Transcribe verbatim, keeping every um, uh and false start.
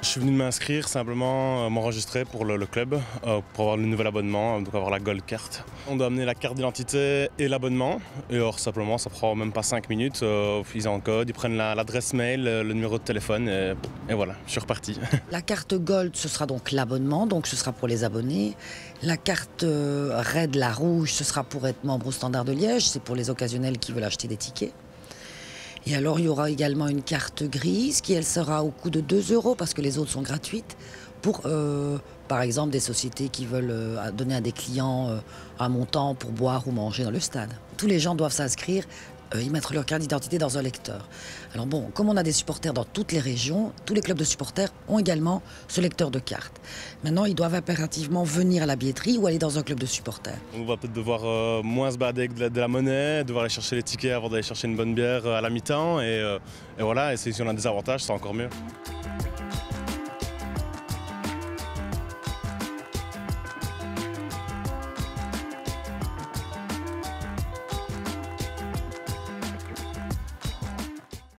Je suis venu m'inscrire, simplement euh, m'enregistrer pour le, le club, euh, pour avoir le nouvel abonnement, euh, donc avoir la Gold Card. On doit amener la carte d'identité et l'abonnement. Et alors simplement, ça prend même pas cinq minutes. Euh, ils encodent, ils prennent l'adresse mail, le, le numéro de téléphone et, et voilà, je suis reparti. La carte Gold, ce sera donc l'abonnement, donc ce sera pour les abonnés. La carte euh, Red, la rouge, ce sera pour être membre au Standard de Liège, c'est pour les occasionnels qui veulent acheter des tickets. Et alors, il y aura également une carte grise qui, elle, sera au coût de deux euros parce que les autres sont gratuites pour, euh, par exemple, des sociétés qui veulent euh, donner à des clients euh, un montant pour boire ou manger dans le stade. Tous les gens doivent s'inscrire, euh, y mettre leur carte d'identité dans un lecteur. Alors bon, comme on a des supporters dans toutes les régions, tous les clubs de supporters ont également ce lecteur de carte. Maintenant, ils doivent impérativement venir à la billetterie ou aller dans un club de supporters. On va peut-être devoir euh, moins se balader avec de la, de la monnaie, devoir aller chercher les tickets avant d'aller chercher une bonne bière à la mi-temps. Et, euh, et voilà, et si on a des avantages, c'est encore mieux.